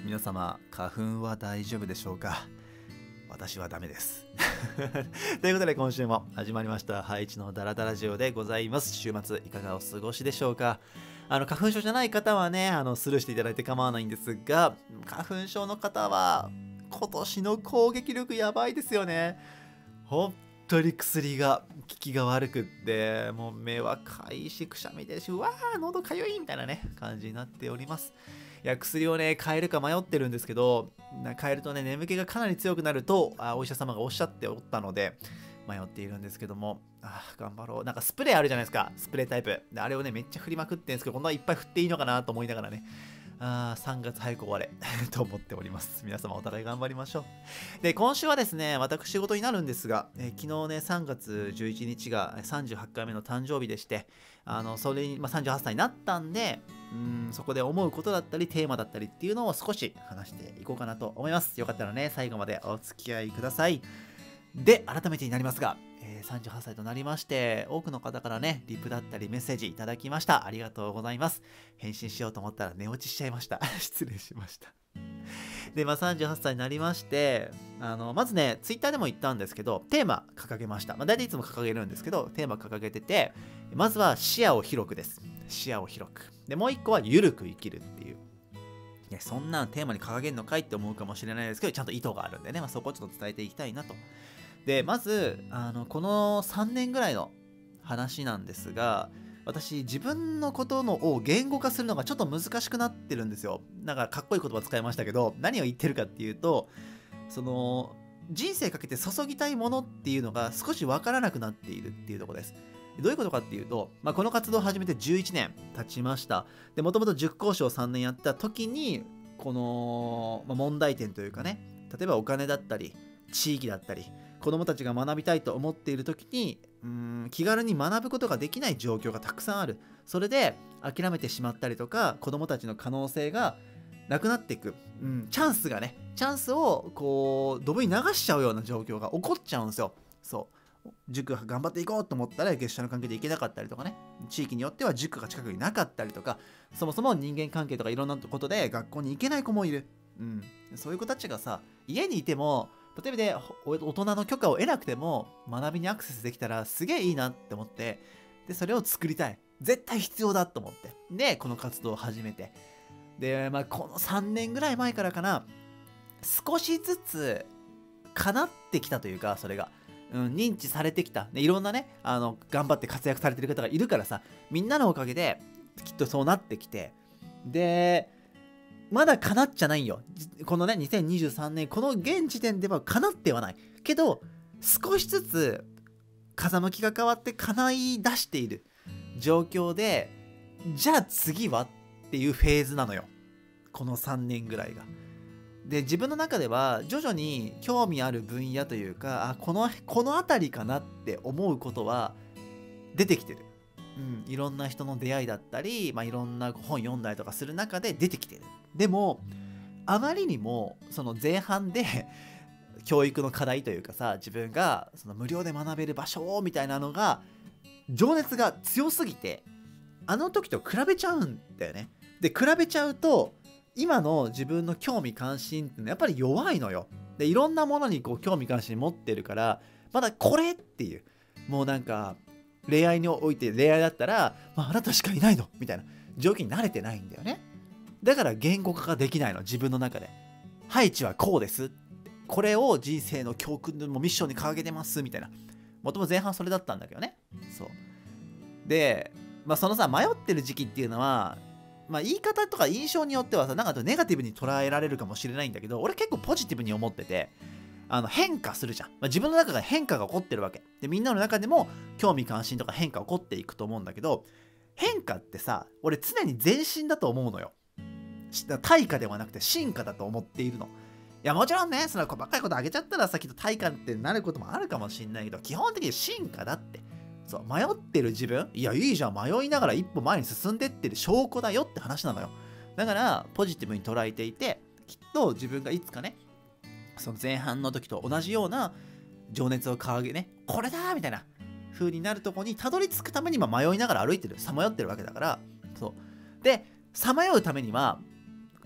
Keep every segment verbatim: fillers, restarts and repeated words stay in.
皆様、花粉は大丈夫でしょうか？私はダメです。ということで今週も始まりましたハイチのダラダラジオでございます。週末いかがお過ごしでしょうか？あの花粉症じゃない方はね、あのスルーしていただいて構わないんですが、花粉症の方は今年の攻撃力やばいですよね。本当に薬が効きが悪くって、もう目はかいし、くしゃみでし、うわー喉かゆいみたいなね感じになっております。いや、薬をね変えるか迷ってるんですけど、変えるとね眠気がかなり強くなるとあお医者様がおっしゃっておったので迷っているんですけども、あ頑張ろう。なんかスプレーあるじゃないですか、スプレータイプで、あれをねめっちゃ振りまくってんですけど、こんないっぱい振っていいのかなと思いながらね、あさんがつ早く終われと思っております。皆様お互い頑張りましょう。で、今週はですね、私事になるんですが、えー昨日ね、さんがつじゅういちにちがさんじゅうはちかいめの誕生日でして、あのそれに、まあ、さんじゅうはっさいになったんで、うーんそこで思うことだったり、テーマだったりっていうのを少し話していこうかなと思います。よかったらね、最後までお付き合いください。で、改めてになりますが、えーさんじゅうはっさいとなりまして、多くの方からね、リプだったりメッセージいただきました。ありがとうございます。返信しようと思ったら寝落ちしちゃいました。失礼しました。で、まあ、さんじゅうはっさいになりまして、あのまずね、ツイッターでも言ったんですけど、テーマ掲げました。まあ、大体いつも掲げるんですけど、テーマ掲げてて、まずは視野を広くです。視野を広く。で、もう一個はゆるく生きるっていう。いや、そんなテーマに掲げるのかいって思うかもしれないですけど、ちゃんと意図があるんでね、まあ、そこをちょっと伝えていきたいなと。で、まず、あのこのさんねんぐらいの話なんですが、私、自分のことのを言語化するのがちょっと難しくなってるんですよ。なんかかっこいい言葉使いましたけど、何を言ってるかっていうと、その、人生かけて注ぎたいものっていうのが少しわからなくなっているっていうところです。どういうことかっていうと、まあ、この活動を始めてじゅういちねん経ちました。で、もともと塾講師をさんねんやった時に、この、まあ、問題点というかね、例えばお金だったり、地域だったり、子どもたちが学びたいと思っている時にうーん気軽に学ぶことができない状況がたくさんある。それで諦めてしまったりとか、子どもたちの可能性がなくなっていく、うん、チャンスがねチャンスをこうドブに流しちゃうような状況が起こっちゃうんですよ。そう塾頑張っていこうと思ったら月謝の関係で行けなかったりとかね、地域によっては塾が近くになかったりとか、そもそも人間関係とかいろんなことで学校に行けない子もいる、うん、そういう子たちがさ、家にいても例えばで大人の許可を得なくても学びにアクセスできたらすげえいいなって思って、でそれを作りたい、絶対必要だと思って、でこの活動を始めて、で、まあ、このさんねんぐらい前からかな、少しずつ叶ってきたというか、それが、うん、認知されてきた、でいろんなねあの頑張って活躍されてる方がいるからさ、みんなのおかげできっとそうなってきて、でまだ叶っちゃないんよ。このね、にせんにじゅうさんねん、この現時点では叶ってはない。けど、少しずつ風向きが変わって叶い出している状況で、じゃあ次はっていうフェーズなのよ。このさんねんぐらいが。で、自分の中では徐々に興味ある分野というか、あ、この、この辺りかなって思うことは出てきてる。うん、いろんな人の出会いだったり、まあ、いろんな本読んだりとかする中で出てきてる。でもあまりにもその前半で教育の課題というかさ、自分がその無料で学べる場所みたいなのが情熱が強すぎて、あの時と比べちゃうんだよね。で比べちゃうと今の自分の興味関心ってのはやっぱり弱いのよ。でいろんなものにこう興味関心持ってるから、まだこれっていう、もうなんか恋愛において、恋愛だったら、まあ、あなたしかいないのみたいな状況に慣れてないんだよね。だから言語化ができないの、自分の中で。ハイチはこうです、これを人生の教訓でもミッションに掲げてますみたいな。もともと前半それだったんだけどね。そうで、まあ、そのさ迷ってる時期っていうのは、まあ、言い方とか印象によってはさ、なんかネガティブに捉えられるかもしれないんだけど、俺結構ポジティブに思ってて、あの変化するじゃん、まあ、自分の中で変化が起こってるわけで、みんなの中でも興味関心とか変化起こっていくと思うんだけど、変化ってさ、俺常に前進だと思うのよ。対価ではなくて進化だと思っているの。いやもちろんね、その細かいことあげちゃったらさ、きっと対価ってなることもあるかもしんないけど、基本的に進化だって。そう迷ってる自分、いやいいじゃん、迷いながら一歩前に進んでってる証拠だよって話なのよ。だからポジティブに捉えていて、きっと自分がいつかね、その前半の時と同じような情熱を掲げね、これだみたいな風になるとこにたどり着くために迷いながら歩いてる、さまよってるわけだから。そうで、さまようためには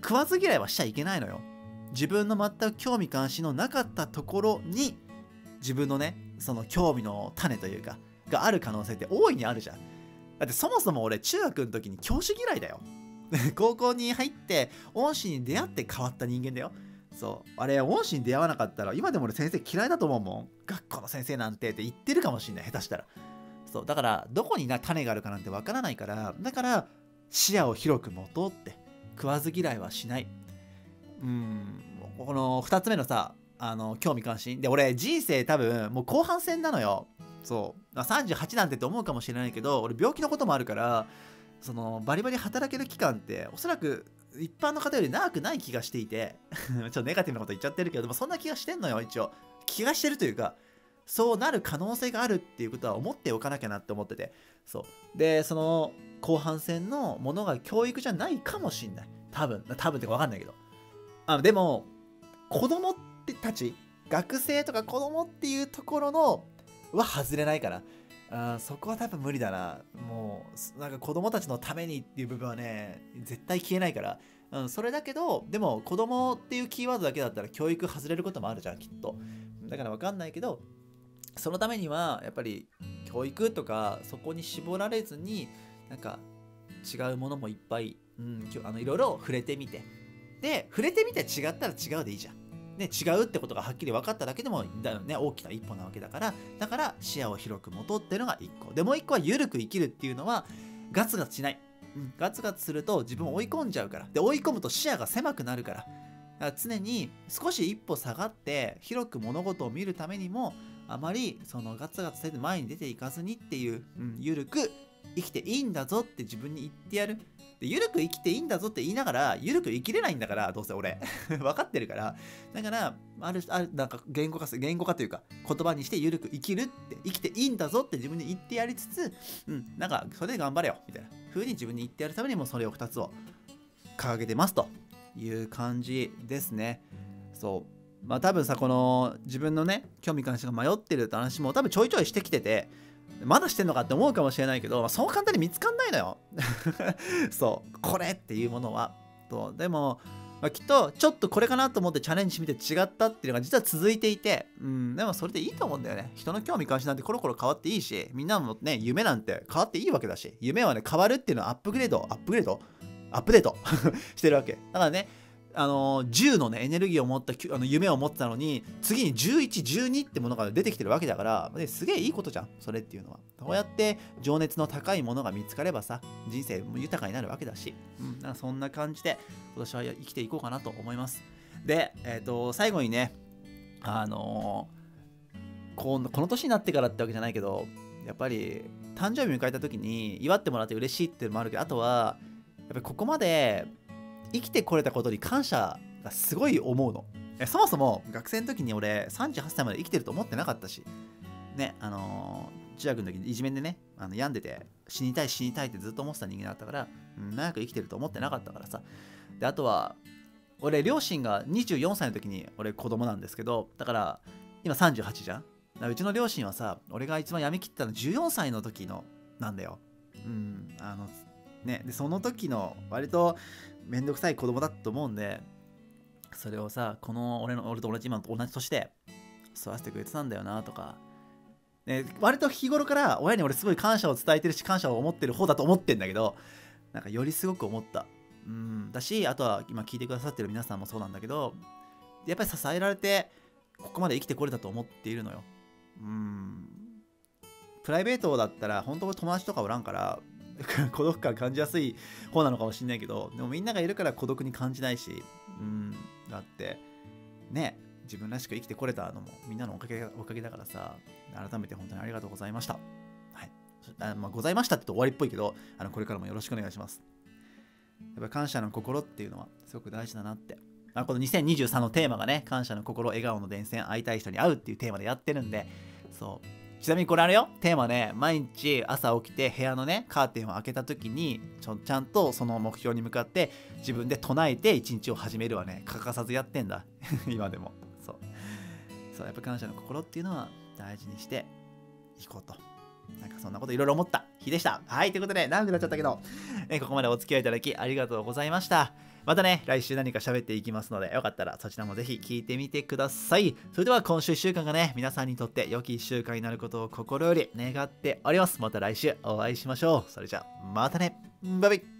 食わず嫌いはしちゃいけないのよ。自分の全く興味関心のなかったところに自分のねその興味の種というかがある可能性って大いにあるじゃん。だってそもそも俺中学の時に教師嫌いだよ高校に入って恩師に出会って変わった人間だよ。そうあれ恩師に出会わなかったら今でも俺先生嫌いだと思うもん。学校の先生なんてって言ってるかもしんない、下手したら。そうだからどこにな種があるかなんてわからないから、だから視野を広く持とうって、食わず嫌いはしない。うーんこのふたつめのさ、あの興味関心で、俺人生多分もう後半戦なのよ。そうさんじゅうはちなんてって思うかもしれないけど、俺病気のこともあるから、そのバリバリ働ける期間っておそらく一般の方より長くない気がしていてちょっとネガティブなこと言っちゃってるけど、でもそんな気がしてんのよ。一応気がしてるというか、そうなる可能性があるっていうことは思っておかなきゃなって思ってて、そうでその後半戦のものが教育じゃないかもしんない。多分多分ってか分かんないけど、あでも子供ってたち、学生とか子供っていうところのは外れないから、あそこは多分無理だな。もうなんか子供たちのためにっていう部分はね絶対消えないから、うん、それだけどでも子供っていうキーワードだけだったら教育外れることもあるじゃんきっと。だから分かんないけど、そのためにはやっぱり教育とかそこに絞られずに、なんか違うものもいっぱい、うん、あのいろいろ触れてみて、で触れてみて違ったら違うでいいじゃん。ね、違うってことがはっきり分かっただけでもだ、ね、大きな一歩なわけだから、だから視野を広く持とうっていうのがいっこで、もういっこは緩く生きるっていうのはガツガツしない、うん、ガツガツすると自分を追い込んじゃうから。で追い込むと視野が狭くなるから、だから常に少し一歩下がって広く物事を見るためにも、あまりそのガツガツせず前に出ていかずにっていう、うん、緩く生きていいんだぞって自分に言ってやる。で緩く生きていいんだぞって言いながら緩く生きれないんだから、どうせ俺分かってるから。だからあるあるなんか言語化す言語化というか言葉にして緩く生きるって、生きていいんだぞって自分に言ってやりつつ、うんなんかそれで頑張れよみたいな風に自分に言ってやるためにもそれをふたつを掲げてますという感じですね。そうまあ多分さ、この自分のね興味関心が迷ってるって話も多分ちょいちょいしてきてて、まだしてんのかって思うかもしれないけど、まあ、そう簡単に見つかんないのよそうこれっていうものはと。でも、まあ、きっとちょっとこれかなと思ってチャレンジしてみて違ったっていうのが実は続いていて、うん、でもそれでいいと思うんだよね。人の興味関心なんてコロコロ変わっていいし、みんなもね夢なんて変わっていいわけだし、夢はね変わるっていうのはアップグレードアップグレードアップデートしてるわけだからね。あのじゅうのねエネルギーを持ったあの夢を持ってたのに、次にじゅういち、じゅうにってものが出てきてるわけだから、ね、すげえいいことじゃんそれっていうのは。こうやって情熱の高いものが見つかればさ、人生も豊かになるわけだし、うん、なんかそんな感じで今年は生きていこうかなと思います。で、えーと、最後にね、あのー、このこの年になってからってわけじゃないけど、やっぱり誕生日迎えた時に祝ってもらって嬉しいっていうのもあるけど、あとはやっぱりここまで生きてこれたことに感謝がすごい思うの。そもそも学生の時に俺さんじゅうはっさいまで生きてると思ってなかったしね、あのー、中学の時にいじめでねあの病んでて死にたい死にたいってずっと思ってた人間だったから、うん、長く生きてると思ってなかったからさ。であとは俺両親がにじゅうよんさいの時に俺子供なんですけど、だから今さんじゅうはちじゃん。だからうちの両親はさ、俺が一番病み切ったのじゅうよんさいの時のなんだよ。うんあのねでその時の割とめんどくさい子供だと思うんで、それをさこの俺の俺と同じ今と同じ年で育ててくれてたんだよなとか、ね、割と日頃から親に俺すごい感謝を伝えてるし感謝を思ってる方だと思ってんだけど、なんかよりすごく思った。うんだし、あとは今聞いてくださってる皆さんもそうなんだけど、やっぱり支えられてここまで生きてこれたと思っているのよ。うんプライベートだったら本当に友達とかおらんから孤独感感じやすい方なのかもしれないけど、でもみんながいるから孤独に感じないし、うんだってね自分らしく生きてこれたのもみんなのおかげおかげだからさ、改めて本当にありがとうございました。はい、あまあ、ございましたって言うと終わりっぽいけど、あのこれからもよろしくお願いします。やっぱ感謝の心っていうのはすごく大事だなって、まあ、このにせんにじゅうさんのテーマがね、感謝の心笑顔の伝染会いたい人に会うっていうテーマでやってるんで、そうちなみにこれあれよ、テーマね、毎日朝起きて部屋のねカーテンを開けた時にちょちゃんとその目標に向かって自分で唱えて一日を始めるはね欠かさずやってんだ今でも。そうそうやっぱ感謝の心っていうのは大事にしていこうとなんかそんなこといろいろ思った日でした。はい、ということで長くなっちゃったけど、えここまでお付き合いいただきありがとうございました。またね、来週何か喋っていきますので、よかったらそちらもぜひ聞いてみてください。それでは今週いっしゅうかんがね、皆さんにとって良きいっしゅうかんになることを心より願っております。また来週お会いしましょう。それじゃあ、またね。バイバイ。